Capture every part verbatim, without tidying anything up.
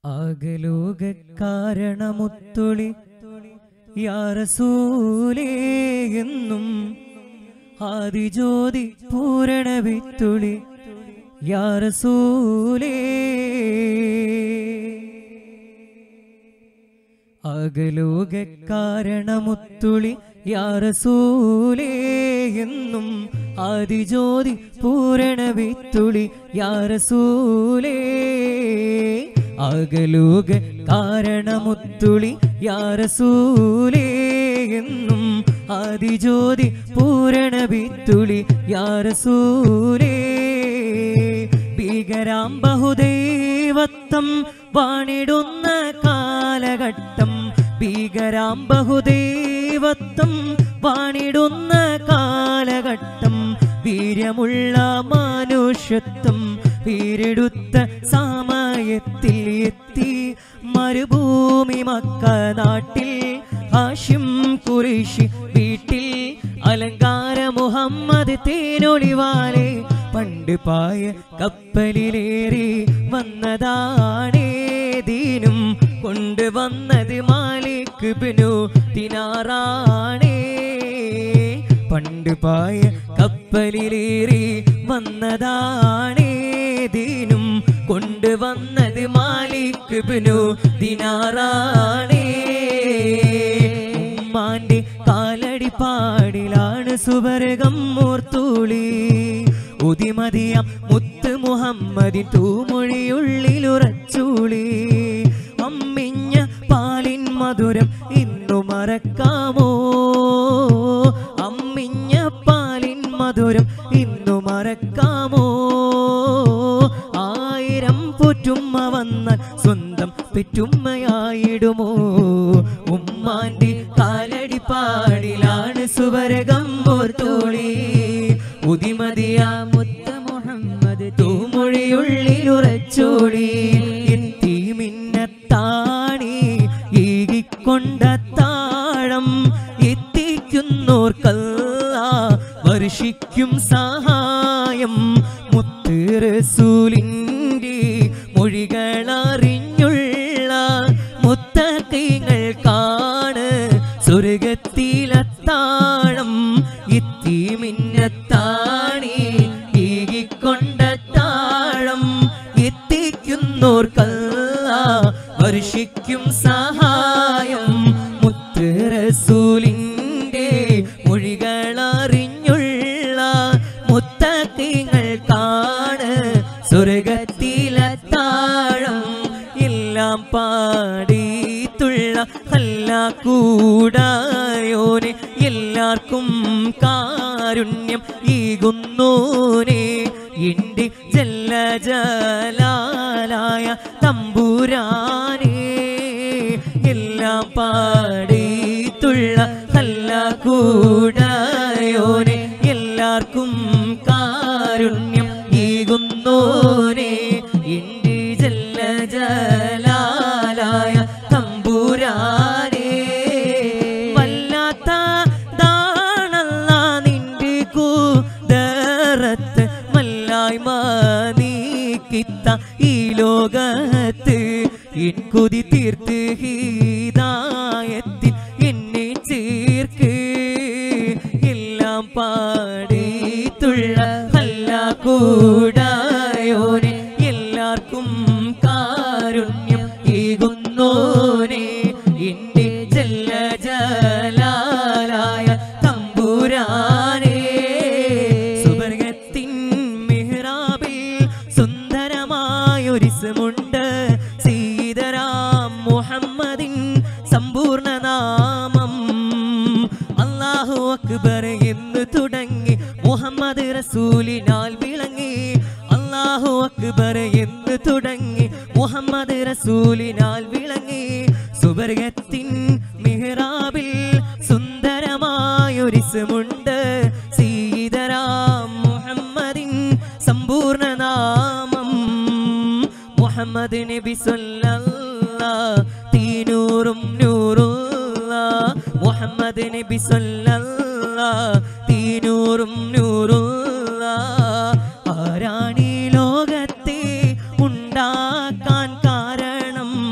ആകലോക കാരണമുത്തുളി യാ റസൂലേ എന്നും ആദിജ്യോതി പൂരണ വിത്തുളി യാ റസൂലേ. ആകലോക കാരണമുത്തുളി യാ റസൂലേ എന്നും ആദിജ്യോതി പൂരണ വിത്തുളി യാ റസൂലേ. ആകലോക കാരണമുത്തുളി യാ റസൂലേ എന്നും ആദിജ്യോതി പൂരണ വിത്തുളി യാ റസൂലേ. ഭീകരാം ബഹുദൈവത്വം വാണിടുന്ന കാലഘട്ടം, ഭീകരാം ബഹുദൈവത്വം വാണിടുന്ന കാലഘട്ടം, വീര്യമുള്ള മനുഷ്യത്വം വീരെടുത്ത സമയത്തിൽ എത്തി മരുഭൂമി മക്ക നാട്ടിൽ ഹാഷിം ഖുറൈശി വീട്ടിൽ അലങ്കാര മുഹമ്മദ് തേനൊളിവാലെ പണ്ട് പായ കപ്പലിലേറി വന്നതാണേ ദീനും കൊണ്ടുവന്നത് മാലിക് ഇബ്നു ദിനാറാണേ. പണ്ട് പായ കപ്പലിലേറി വന്നതാണേ ദീനും കൊണ്ടുവന്നത് മാലിക് ഇബ്നു ദിനാറാണേ. ഉമ്മാന്റെ കാലടി പാടിലാണ് സുവർഗം മൂർത്തുളി, ഉദിമതിയാം മുത്ത് മുഹമ്മദി തൂമൊഴിയുള്ളിലുറച്ചൂളി. അമ്മിഞ്ഞ പാലിൻ മധുരം ഇന്നു മറക്കാമോ, അമ്മിഞ്ഞ പാലിൻ മധുരം ഇന്നു മറക്കാമോ. ആയിരം പൊറ്റുമ്മ വന്നാൽ സ്വന്തം പെറ്റുമ്മയായിടുമോ. ഉമ്മാന്റെ കാലടി പാടിലാണ് സുവർഗം മൂർത്തുളി, ഉദിമതിയാ മുത്ത് മുഹമ്മദ് തൂമൊഴിയുള്ളിലുറച്ചോടി. എത്തി മിന്നത്താണി ഈകിക്കൊണ്ട താഴം എത്തിക്കുന്നോർക്കല്ലാ വർഷിക്കും സഹായം. മുത്ത് റസൂലിന്റെ മൊഴികളറിഞ്ഞുള്ള മുത്തഖീങ്ങൾക്കാണ് സ്വർഗത്തിലെത്താഴം. എത്തി മിന്നത്താണി ഈകിക്കൊണ്ട താഴം എത്തിക്കുന്നോർക്കല്ലാ വർഷിക്കും സഹായം. മുത്ത് റസൂലിന്റെ മൊഴികളറിഞ്ഞുള്ള മുത്തഖീങ്ങൾക്കാണ് സ്വർഗത്തിലെത്താഴം. എല്ലാം പാടിത്തുള്ള അല്ലാ കൂടായോനെ എല്ലാവർക്കും കാരുണ്യം ഈകുന്നോനെ. എന്റെ ജല്ല ജലാലായ തമ്പുരാനെ എല്ലാം പാടിത്തുള്ള അല്ലാ കൂടായോനെ എല്ലാവർക്കും കാരുണ്യം ഈകുന്നോനെ. എന്റെ ജല്ല ജലാലായ തമ്പുരാനെ വല്ലാത്ത ദാണല്ല നിന്റെ കൂദറത്ത്, മല്ലായ്മ നീക്കിത്ത ഈ ലോകത്ത്. എൻ കൊതി തീർത്ത് ഹിദായത്തിൽ എന്നെ ചേർക്ക്. എല്ലാം പാടിത്തുള്ള അല്ലാ കൂടായോനെ എല്ലാവർക്കും കാരുണ്യം ഈകുന്നോനെ. എന്റെ ജല്ല ജലാലായ തമ്പുരാനെ സുവർഗത്തിൻ മിഹ്റാബിൽ സുന്ദരമായൊരിസ്മുണ്ട്, സീതരാം മുഹമ്മദിൻ സമ്പൂർണ്ണ നാമം. അല്ലാഹു അക്ബർ എന്ന് തുടങ്ങി മുഹമ്മദ് റസൂലിനാൽ വിളങ്ങി. അല്ലാഹു അക്ബർ എന്ന് തുടങ്ങി മുഹമ്മദ് റസൂലിനാൽ വിളങ്ങി. സുവർഗത്തിൻ മിഹ്റാബിൽ സുന്ദരമായൊരിസ്മുണ്ട്, സീതരാം മുഹമ്മദിൻ സമ്പൂർണ്ണ നാമം. മുഹമ്മദ് നബി സല്ലല്ലാഹ് തീനൂറും നൂറുല്ലാഹ്, മുഹമ്മദ് നബി സല്ലല്ലാഹ് തീനൂറും നൂറുല്ലാഹ്. ആരാണീ ലോകത്തെ ഉണ്ടാക്കാൻ കാരണം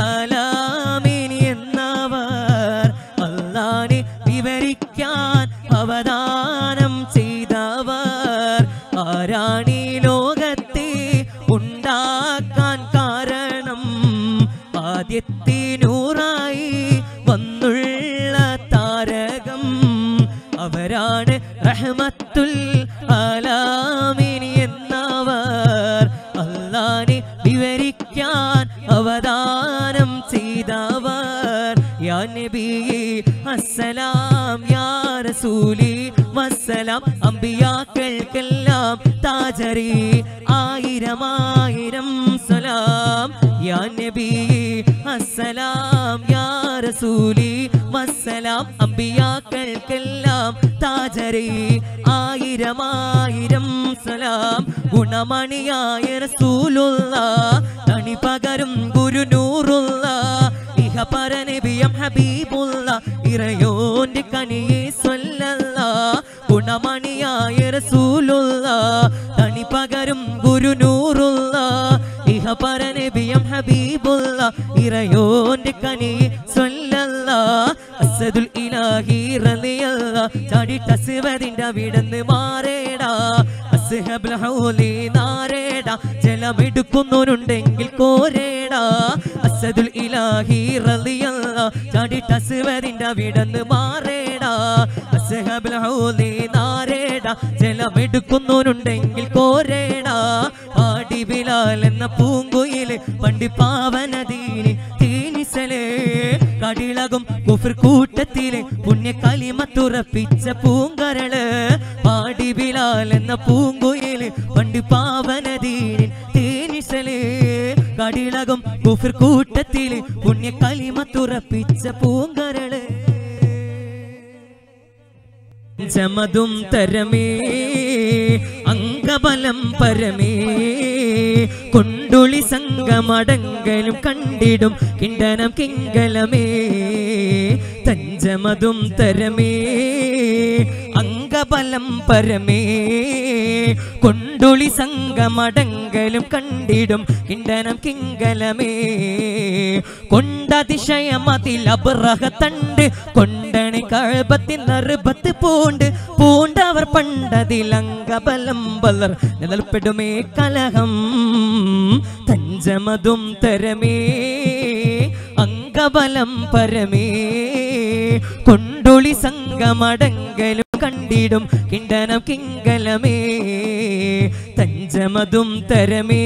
ആലാമീൻ എന്നവർ അല്ലാഹനെ വിവരിക്കാൻ അവദാനം ചെയ്തവർ ആരാണീ ലോകത്തെ ഉണ്ടാക്കാൻ കാരണം ആദ്യത്തെ നൂറായി വന്നുള്ള താരകം അവരാണ് റഹ്മത്തുൽ ആലാമീൻ എന്നവർ അല്ലാഹനെ വിവരിക്കാൻ അവദാനം ചെയ്തവർ യാ നബി അസ്സലാം യാ റസൂലി വസ്സലാം അമ്പിയാക്കൾക്കെല്ലാം താജരി ആയിരം ആയിരം സലാം യാ നബി അസ്സലാം യാ റസൂലി വസ്സലാം അമ്പിയാക്കൾക്കെല്ലാം താജരി ആയിരം ആയിരം സലാം ഗുണമണിയായ റസൂലുള്ളാഹ് തണി പകരും ഗുരുനൂറുള്ളാഹ് ഇഹ പരനബിയം ഹബീബുള്ളാഹ് ഇറയോന്റെ കനിയെ സ്വല്ലല്ലാഹ് ഗുണമണിയായ റസൂലുള്ളാഹ് തണി പകരും ഗുരുനൂറുള്ളാഹ് ഇഹ പരനബിയം ഹബീബുള്ളാഹ് ഇറയോന്റെ കനിയെ സ്വല്ലല്ലാഹ് അസ്സദുൽ ഇലാഹി റളിയല്ലാഹ് ചാടിട്ട സിവദിന്റെ വിടന്ന് മാറേടാ അസ്ഹബുൽ ഹൗലി നാരേടാ ജലമെടുക്കുന്നവരുണ്ടെങ്കിൽ കോരേടാ അസ്സദുൽ ഇലാഹി റളിയല്ലാഹ് ചാടിട്ട സിവദിന്റെ വിടന്ന് മാറേടാ അസ്ഹബുൽ ഹൗലി നാരേടാ ജലമെടുക്കുന്നവരുണ്ടെങ്കിൽ കോരേടാ ആടി ബിലാൽ എന്ന പൂങ്കുയില് പണ്ടി പാവനദീനി തീനിസലേ കടിളകും കുഫർ കൂട്ടത്തിലെ പുണ്യ കലിമത്തുറപ്പിച്ച പൂങ്കരള് പാടി ബിലാൽ എന്ന പൂങ്കുയില് പണ്ടി പാവനദീനി തീനിസലേ കടിളകും കുഫർ കൂട്ടത്തിലെ പുണ്യ കലിമത്തുറപ്പിച്ച പൂങ്കരള് ചമതും തരമേ അംഗബലം പരമേ കൊണ്ടുളി സംഗമടങ്കലും കണ്ടിടും കിണ്ടനം കിങ്കലമേ തഞ്ചമതും തരമേ അംഗബലം പരമേ കൊണ്ടുളി സംഗമടങ്കലും കണ്ടിടും കിണ്ടനം കിങ്കലമേ കൊണ്ടതിശയമതിൽ അബ്രഹത്തണ്ട് കൊണ്ടണി കഴബത്തിൻ നറുബത്ത് പൂണ്ട് പൂണ്ടവർ പണ്ടതിൽ അംഗബലം ബലർ നിലപ്പെടുമേ കലഹം തഞ്ചമതും തരമേ അംഗബലം പരമേ കൊണ്ടുളി സംഗമടങ്കലും കണ്ടിടും കിണ്ടനം കിങ്കലമേ തഞ്ചമതും തരമേ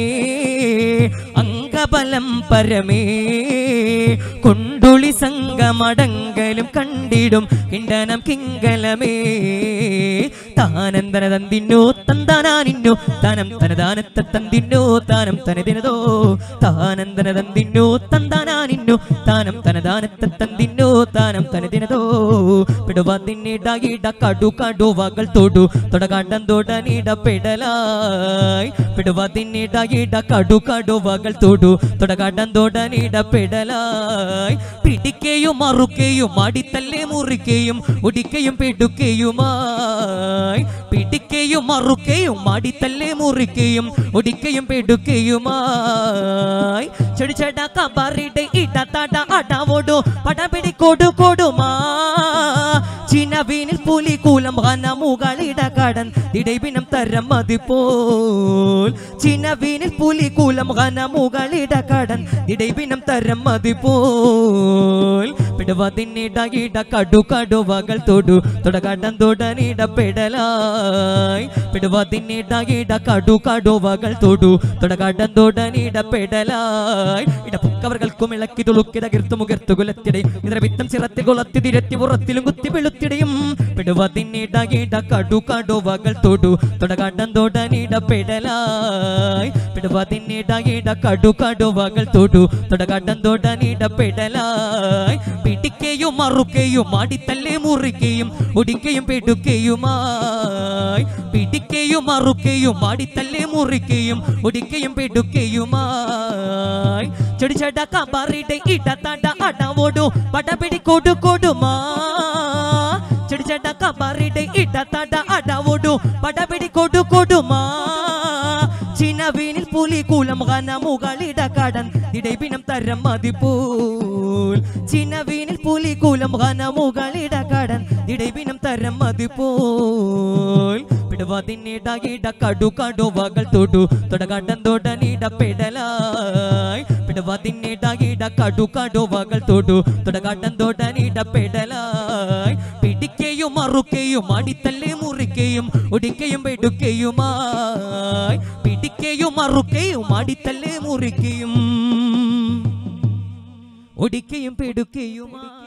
അംഗബലം പരമേ കൊണ്ടുളി സംഗമടങ്കലും കണ്ടിടും കിണ്ടനം കിങ്കലമേ താനന്തന തന്തിന്നോ തന്താനാനിന്നോ താനം തനദാനത്ത തന്തിന്നോ താനം തനദിനതോ താനന്തന തന്തിന്നോ തന്താനാനിന്നോ താനം തനദാനത്ത തന്തിന്നോ താനം തനദിനതോ പിടുവാതിന്നിട കടു കടുവകൾ തൊടു തൊടകാട്ടം തൊടനിട പെടലായി പിടുവാതിന്നിട കടു കടുവകൾ തൊടു തൊടകാട്ടം തൊടനിട പെടലായി പിടിക്കയും മറുക്കയും അടിത്തല്ലേ മുറിക്കയും ഒടിക്കയും പെടുക്കയുമായി പിടിക്കയും മറുക്കയും അടിത്തല്ലേ മുറിക്കയും ഒടിക്കയും പെടുക്കയുമായി ചെടിച്ചട കബറിടെ ഇട തട അടവോടു പടപിടി കൊടു കൊടുമാ ചിനവീനിൽ പുലികൂലം ഘനമുകളിട കടൻ ഇടൈപിനം തരം മതിപോൽ ചിനവീനിൽ പുലികൂലം ഘനമുകളിട കടൻ ഇടൈപിനം തരം മതിപോൽ പിടുവതിന്നിട ഇട കടു കടുവകൾ തൊടു തൊടകടം തൊടനിട പെടലായി പിടുവതിന്നിട ഇട കടു കടുവകൾ തൊടു തൊടകടം തൊടനിട പെടലായി ഇട പുക്കവർകൾക്കും ഇളക്കി തുളുക്കിട കിർത്തു മുകർത്തു കുലത്തിടയും ഇതര വിത്തം ചിറത്തി കുളത്തി തിരത്തി പുറത്തിലും കുത്തി വെളുത്തിടയും പിടുവതിന്നിട ഇട കടു കടുവകൾ തൊടു തൊടകടം തൊടനിട പെടലായി പിടുവതിന്നിട ഇട കടു കടുവകൾ തൊടു തൊടകടം തൊടനിട പെടലായി പിടിക്കയും മറുക്കയും അടിത്തല്ലേ മുറിക്കയും ഒടിക്കയും പെടുക്കയുമായി പിടിക്കയും മറുക്കയും അടിത്തല്ലേ മുറിക്കയും ഒടിക്കയും പെടുക്കയുമായി ചെടിച്ചട കബറിടെ ഇട തട അടവോടു പടപിടി കൊടു കൊടുമാ ചെടിച്ചട കബറിടെ ഇട തട അടവോടു പടപിടി കൊടു കൊടുമാ ചിനവീനിൽ പുലികൂലം ഘനമുകളിട കടൻ ഇടൈപിനം തരം മതിപ്പോൽ ചിനവീനിൽ പുലികൂലം ഘനമുകളിട കടൻ ഇടൈപിനം തരം മതിപ്പോൽ പിടവതിന്നിട ഇട കടു കടുവകൾ തൊടു തൊടകടൻ തൊടനിട പെടലായി പിടവതിന്നിട ഇട കടു കടുവകൾ തൊടു തൊടകടൻ തൊടനിട പെടലായി പിടിക്കയും മറുക്കയും അടിത്തല്ലേ മുറിക്കയും ഒടിക്കയും പെടുക്കയുമായി പിടിക്കയും മറുക്കയും അടിത്തല്ലേ മുറിക്കയും ഒടിക്കയും പെടുക്കയുമായി